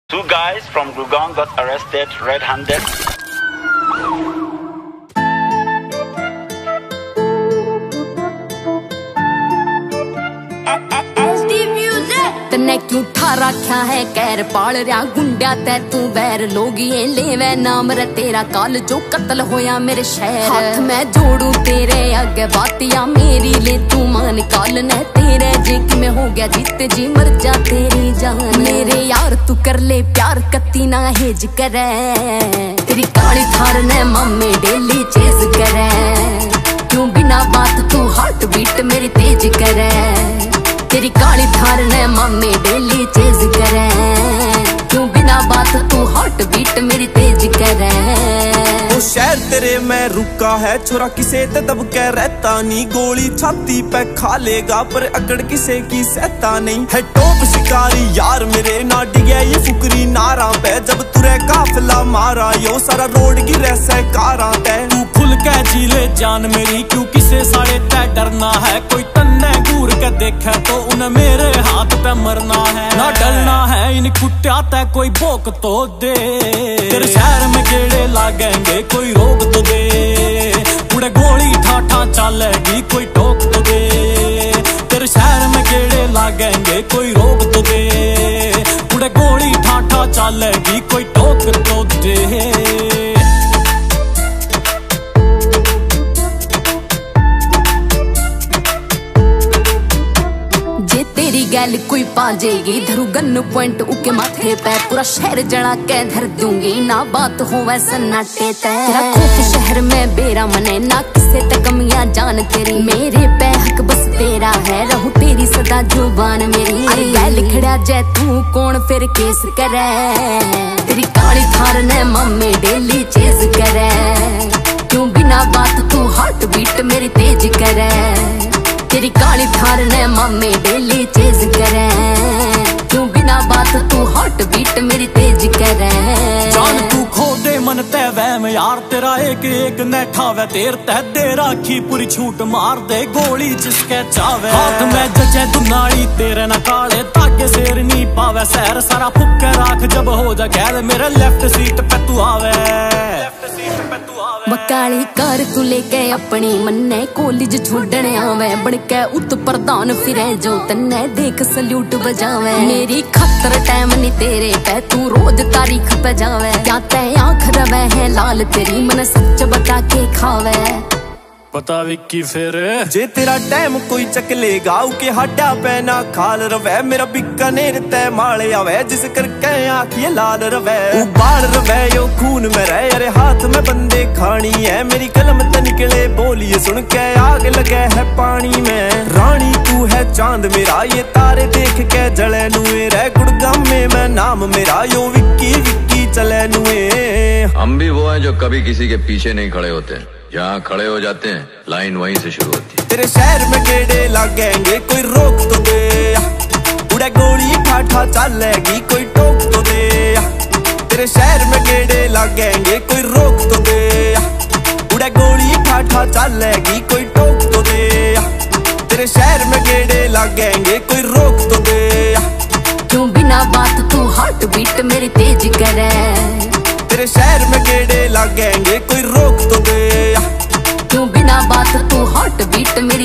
Two guys from Gurgaon got arrested red-handed. तने क्यों ठारा क्या है कैर पाल रहा गुंडा तै तू बैर लोग ये लेवे नाम रे तेरा काल जो कत्ल होया मेरे शहर हाथ मैं जोड़ू तेरे आगे बातिया मेरी ले तू मान काल न तेरे जे कि मैं हो गया जीते जी मर जा तेरी जान मेरे यार तू कर ले प्यार कत्ती ना हेज करे तेरी काली थार ने मम्मी डेली चेज करे क्यों बिना बात तू हार्ट बीट मेरी तेज करे तेरी काली थार ने मम्मी डेली चेज करे क्यों बिना बात तू हार्ट बीट मेरी तेज करे वो शहर तेरे में रुका है छोरा किसे ते दब के रहता नहीं गोली छाती पे खा लेगा पर अकड़ किसे की सहता नहीं है टॉप शिकारी यार मेरे ना डिगे ये फुकरी नारा पे जब तुरे काफिला मारा यो सारा रोड की रैसे कारा ते तू खुल के जीले जान मेरी क्यों किसे साड़े ते डरना है कोई तन्ने घूर के देखे तो उन्हें मेरे हाथ पे मरना है ना डरना है इन कुत्ता ते कोई भोक तो दे तेरे शहर में गेड़े लागेंगे कोई रोक तो दे उड़े गोली ठाठा चलेगी कोई टोक तो दे तेरे शहर में गेड़े लागेंगे कोई रोक तो दे उड़े गोली ठाठा चलेगी कोई टोक तो दे तेरी गैल कोई पा जाएगी धरू गन पॉइंट उके माथे पे पूरा शहर जड़ा के धर दूंगी ना बात हो वैसा नाटे तेरा खूब शहर में बेरा मने ना किसे तक कमियां जान तेरी मेरे पे हक बस तेरा है रहूं तेरी सदा जुबान मेरी अरे गैल खड़ा जै तू कौन फिर केस करे तेरी काली थार ने मम्मी डेली चेज करे क्यों बिना बात तू हार्ट बीट मेरी तेज करे तेरी काली थार ने मम्मी डेली चेज करे क्यों बिना बात तू हार्ट बीट मेरी तेज करे जान तू खो दे मन ते वहम यार तेरा एक एक नैठा वे तेर तह दे राखी पूरी छूट मार दे गोली जिसके चावे हाथ में जजे दुनाली तेरे ना काले ताके शेर नहीं पावे शहर सारा फुक्के राख जब हो जा गैर मेरे लेफ्ट सीट पे तू आवे बकाली कार तू लेके अपनी मन्ने कॉलेज छोड़ने आवे बनके उत प्रधान फिरे जो तन्ने देख सल्यूट बजावे मेरी खतर टाइम नहीं तेरे पे तू रोज तारीख पे जावे क्या तय आंख रवे है लाल तेरी मन सच बता के खावे पता विक्की फिर जे तेरा टाइम कोई चक लेगा उके हड्डा पे ना खाल रवे मेरा बीकानेर तय माले आवे जिस करके आँखिए लाल रवे उबाल रवे यो खून में रहे अरे हाथ में बंदे खानी है मेरी कलम त निकले बोलिए सुन के आग लगे है पानी में रानी तू है चांद मेरा ये तारे देख के जले नुए रह गुड़गाम में मैं नाम मेरा यो विक्की विक्की चले नुए हम भी वो हैं जो कभी किसी के पीछे नहीं खड़े होते जहाँ खड़े हो जाते हैं लाइन वहीं से शुरू होती है तेरे शहर में गेड़े लागेंगे कोई रोक तो दे उड़े गोली ठाठा चलेगी कोई टोक तो दे तेरे शहर में गेड़े लागेंगे कोई रोक तो दे उड़े गोली ठाठा चलेगी कोई टोक तो दे तेरे शहर में गेड़े लागेंगे कोई रोक तो दे क्यों बिना बात तू हार्ट बीट मेरी तेज करे तेरे शहर में गेड़े लागेंगे कोई रोक तो दे क्यों बिना बात तू हार्ट बीट मेरी